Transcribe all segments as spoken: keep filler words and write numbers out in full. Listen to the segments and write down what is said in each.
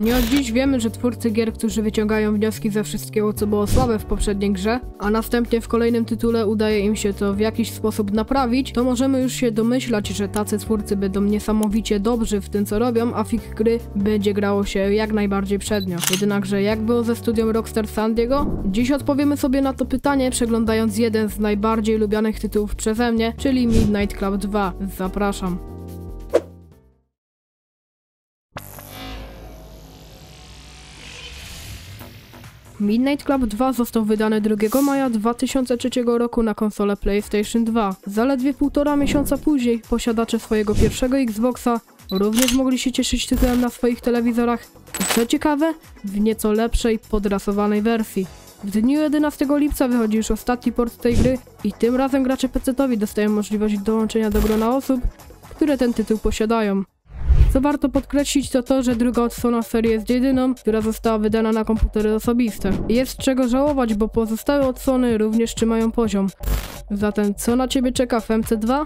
Nie od dziś wiemy, że twórcy gier, którzy wyciągają wnioski ze wszystkiego, co było słabe w poprzedniej grze, a następnie w kolejnym tytule udaje im się to w jakiś sposób naprawić, to możemy już się domyślać, że tacy twórcy będą niesamowicie dobrzy w tym, co robią, a w ich gry będzie grało się jak najbardziej przednio. Jednakże jak było ze studium Rockstar San Diego? Dziś odpowiemy sobie na to pytanie, przeglądając jeden z najbardziej lubianych tytułów przeze mnie, czyli Midnight Club dwa. Zapraszam. Midnight Club dwa został wydany drugiego maja dwa tysiące trzeciego roku na konsolę PlayStation dwa. Zaledwie półtora miesiąca później posiadacze swojego pierwszego Xboxa również mogli się cieszyć tytułem na swoich telewizorach i co ciekawe, w nieco lepszej, podrasowanej wersji. W dniu jedenastego lipca wychodzi już ostatni port tej gry i tym razem gracze pecetowi dostają możliwość dołączenia do grona osób, które ten tytuł posiadają. Co warto podkreślić, to to, że druga odsłona serii jest jedyną, która została wydana na komputery osobiste. Jest czego żałować, bo pozostałe odsłony również trzymają poziom. Zatem co na ciebie czeka w M C dwa?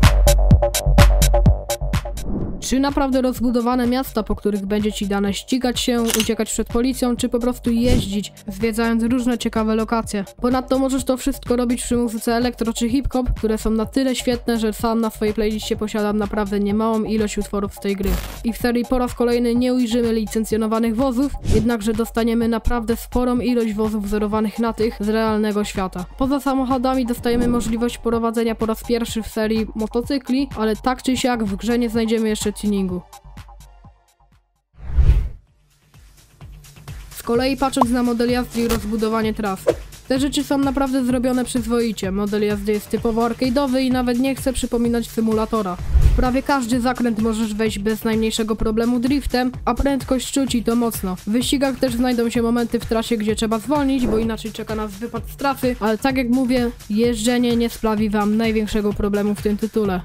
Czy naprawdę rozbudowane miasta, po których będzie ci dane ścigać się, uciekać przed policją, czy po prostu jeździć, zwiedzając różne ciekawe lokacje. Ponadto możesz to wszystko robić przy muzyce elektro czy hip-hop, które są na tyle świetne, że sam na swojej playliście posiadam naprawdę niemałą ilość utworów z tej gry. I w serii po raz kolejny nie ujrzymy licencjonowanych wozów, jednakże dostaniemy naprawdę sporą ilość wozów wzorowanych na tych z realnego świata. Poza samochodami dostajemy możliwość prowadzenia po raz pierwszy w serii motocykli, ale tak czy siak w grze nie znajdziemy jeszcze tuningu. Z kolei patrząc na model jazdy i rozbudowanie tras, te rzeczy są naprawdę zrobione przyzwoicie. Model jazdy jest typowo arcade'owy i nawet nie chce przypominać symulatora. W prawie każdy zakręt możesz wejść bez najmniejszego problemu driftem, a prędkość czuć i to mocno. W wyścigach też znajdą się momenty w trasie, gdzie trzeba zwolnić, bo inaczej czeka nas wypad z trasy, ale tak jak mówię, jeżdżenie nie sprawi wam największego problemu w tym tytule.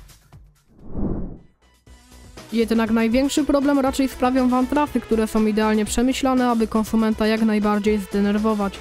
Jednak największy problem raczej sprawią wam trasy, które są idealnie przemyślane, aby konsumenta jak najbardziej zdenerwować.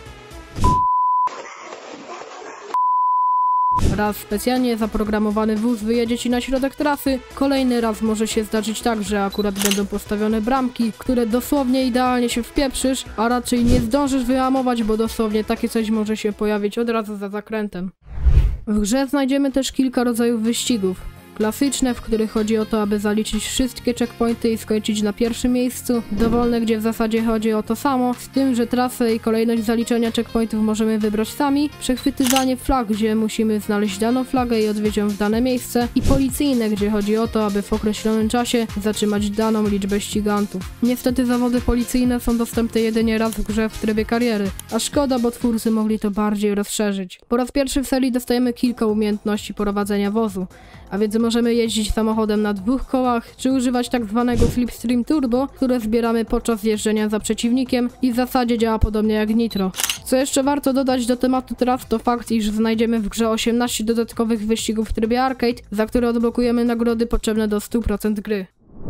Raz specjalnie zaprogramowany wóz wyjedzie ci na środek trasy, kolejny raz może się zdarzyć tak, że akurat będą postawione bramki, które dosłownie idealnie się wpieprzysz, a raczej nie zdążysz wyhamować, bo dosłownie takie coś może się pojawić od razu za zakrętem. W grze znajdziemy też kilka rodzajów wyścigów. Klasyczne, w których chodzi o to, aby zaliczyć wszystkie checkpointy i skończyć na pierwszym miejscu. Dowolne, gdzie w zasadzie chodzi o to samo, z tym, że trasę i kolejność zaliczenia checkpointów możemy wybrać sami. Przechwytywanie flag, gdzie musimy znaleźć daną flagę i odwieźć ją w dane miejsce. I policyjne, gdzie chodzi o to, aby w określonym czasie zatrzymać daną liczbę ścigantów. Niestety zawody policyjne są dostępne jedynie raz w grze w trybie kariery, a szkoda, bo twórcy mogli to bardziej rozszerzyć. Po raz pierwszy w serii dostajemy kilka umiejętności prowadzenia wozu, a więc możemy jeździć samochodem na dwóch kołach, czy używać tak zwanego Slipstream Turbo, które zbieramy podczas jeżdżenia za przeciwnikiem i w zasadzie działa podobnie jak Nitro. Co jeszcze warto dodać do tematu tras, to fakt, iż znajdziemy w grze osiemnaście dodatkowych wyścigów w trybie arcade, za które odblokujemy nagrody potrzebne do stu procent gry.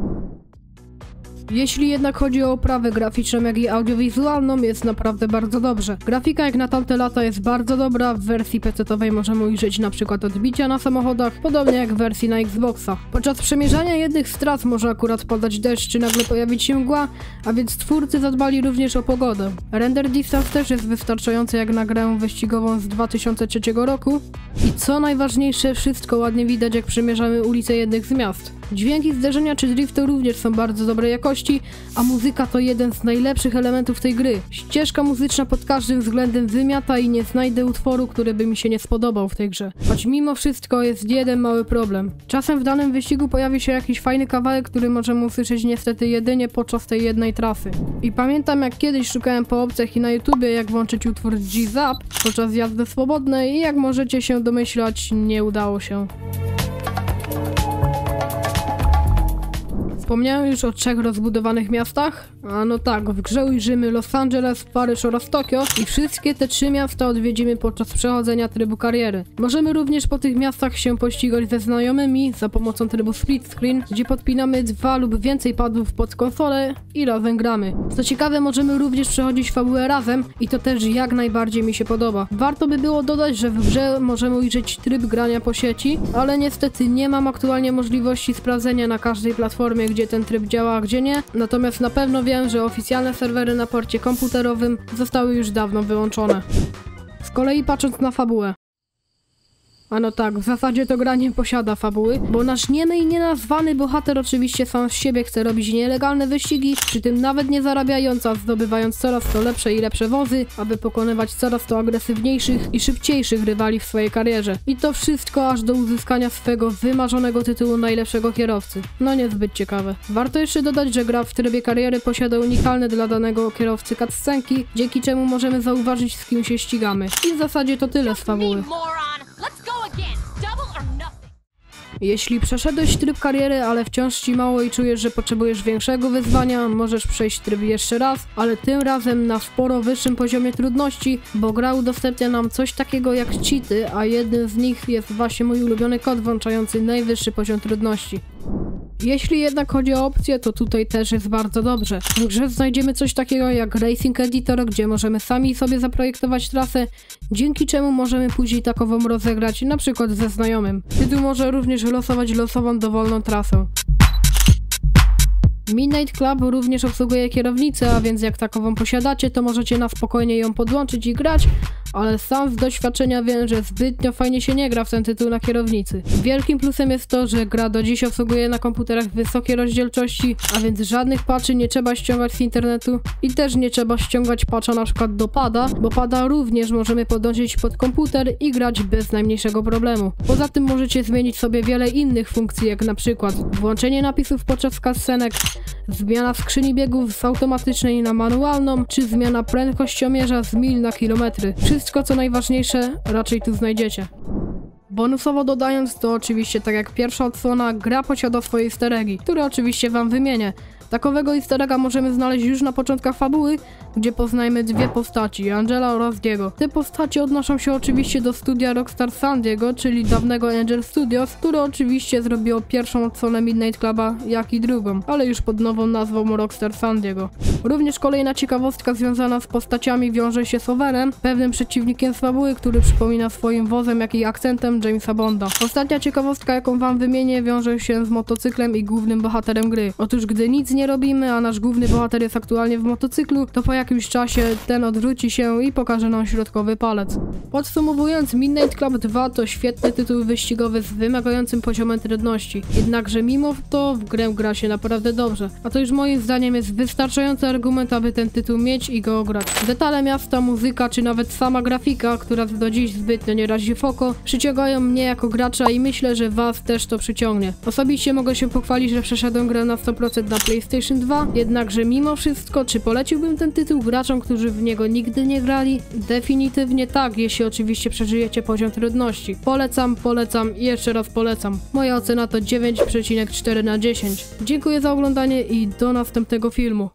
Jeśli jednak chodzi o oprawę graficzną, jak i audiowizualną, jest naprawdę bardzo dobrze. Grafika jak na tamte lata jest bardzo dobra, w wersji pecetowej możemy ujrzeć na przykład odbicia na samochodach, podobnie jak w wersji na Xboxa. Podczas przemierzania jednych z tras może akurat padać deszcz, czy nagle pojawić się mgła, a więc twórcy zadbali również o pogodę. Render distance też jest wystarczający jak na grę wyścigową z dwa tysiące trzeciego roku. I co najważniejsze, wszystko ładnie widać, jak przemierzamy ulice jednych z miast. Dźwięki zderzenia czy driftu również są bardzo dobrej jakości, a muzyka to jeden z najlepszych elementów tej gry. Ścieżka muzyczna pod każdym względem wymiata i nie znajdę utworu, który by mi się nie spodobał w tej grze. Choć mimo wszystko jest jeden mały problem. Czasem w danym wyścigu pojawi się jakiś fajny kawałek, który możemy usłyszeć niestety jedynie podczas tej jednej trasy. I pamiętam, jak kiedyś szukałem po opcjach i na YouTubie, jak włączyć utwór z G-Zap podczas jazdy swobodnej i jak możecie się domyślać, nie udało się. Wspomniałem już o trzech rozbudowanych miastach? A no tak, w grze ujrzymy Los Angeles, Paryż oraz Tokio i wszystkie te trzy miasta odwiedzimy podczas przechodzenia trybu kariery. Możemy również po tych miastach się pościgać ze znajomymi za pomocą trybu split screen, gdzie podpinamy dwa lub więcej padów pod konsolę i razem gramy. Co ciekawe, możemy również przechodzić fabułę razem i to też jak najbardziej mi się podoba. Warto by było dodać, że w grze możemy ujrzeć tryb grania po sieci, ale niestety nie mam aktualnie możliwości sprawdzenia na każdej platformie, gdzie gdzie ten tryb działa, a gdzie nie, natomiast na pewno wiem, że oficjalne serwery na porcie komputerowym zostały już dawno wyłączone. Z kolei patrząc na fabułę. A no tak, w zasadzie to gra nie posiada fabuły, bo nasz niemy i nienazwany bohater oczywiście sam z siebie chce robić nielegalne wyścigi, przy tym nawet nie zarabiając, a zdobywając coraz to lepsze i lepsze wozy, aby pokonywać coraz to agresywniejszych i szybciejszych rywali w swojej karierze. I to wszystko aż do uzyskania swego wymarzonego tytułu najlepszego kierowcy. No niezbyt ciekawe. Warto jeszcze dodać, że gra w trybie kariery posiada unikalne dla danego kierowcy cutscenki, dzięki czemu możemy zauważyć, z kim się ścigamy. I w zasadzie to tyle z fabuły. Jeśli przeszedłeś tryb kariery, ale wciąż ci mało i czujesz, że potrzebujesz większego wyzwania, możesz przejść tryb jeszcze raz, ale tym razem na sporo wyższym poziomie trudności, bo gra udostępnia nam coś takiego jak cheaty, a jednym z nich jest właśnie mój ulubiony kod włączający najwyższy poziom trudności. Jeśli jednak chodzi o opcje, to tutaj też jest bardzo dobrze. W grze znajdziemy coś takiego jak Racing Editor, gdzie możemy sami sobie zaprojektować trasę, dzięki czemu możemy później takową rozegrać, na przykład ze znajomym. Tytuł może również losować losową dowolną trasę. Midnight Club również obsługuje kierownicę, a więc jak takową posiadacie, to możecie na spokojnie ją podłączyć i grać, ale sam z doświadczenia wiem, że zbytnio fajnie się nie gra w ten tytuł na kierownicy. Wielkim plusem jest to, że gra do dziś obsługuje na komputerach wysokiej rozdzielczości, a więc żadnych patchy nie trzeba ściągać z internetu i też nie trzeba ściągać patcha na przykład do pada, bo pada również możemy podłączyć pod komputer i grać bez najmniejszego problemu. Poza tym możecie zmienić sobie wiele innych funkcji, jak na przykład włączenie napisów podczas cutscenek, zmiana skrzyni biegów z automatycznej na manualną, czy zmiana prędkościomierza z mil na kilometry. Wszystko co najważniejsze raczej tu znajdziecie. Bonusowo dodając, to oczywiście tak jak pierwsza odsłona, gra posiada swoje easter eggi, które oczywiście wam wymienię. Takowego easter egga możemy znaleźć już na początkach fabuły, gdzie poznajemy dwie postaci, Angela oraz Diego. Te postacie odnoszą się oczywiście do studia Rockstar San Diego, czyli dawnego Angel Studios, które oczywiście zrobiło pierwszą odsłonę Midnight Cluba, jak i drugą, ale już pod nową nazwą Rockstar San Diego. Również kolejna ciekawostka związana z postaciami wiąże się z Overem, pewnym przeciwnikiem z fabuły, który przypomina swoim wozem, jak i akcentem Jamesa Bonda. Ostatnia ciekawostka, jaką wam wymienię, wiąże się z motocyklem i głównym bohaterem gry. Otóż gdy nic nie robimy, a nasz główny bohater jest aktualnie w motocyklu, to po jakimś czasie ten odwróci się i pokaże nam środkowy palec. Podsumowując, Midnight Club dwa to świetny tytuł wyścigowy z wymagającym poziomem trudności. Jednakże mimo to w grę gra się naprawdę dobrze. A to już moim zdaniem jest wystarczający argument, aby ten tytuł mieć i go ograć. Detale miasta, muzyka czy nawet sama grafika, która do dziś zbytnio nie razi w oko, przyciągają mnie jako gracza i myślę, że was też to przyciągnie. Osobiście mogę się pochwalić, że przeszedłem grę na sto procent na PlayStation dwa, jednakże mimo wszystko, czy poleciłbym ten tytuł graczom, którzy w niego nigdy nie grali? Definitywnie tak, jeśli oczywiście przeżyjecie poziom trudności. Polecam, polecam i jeszcze raz polecam. Moja ocena to dziewięć przecinek cztery na dziesięć. Dziękuję za oglądanie i do następnego filmu.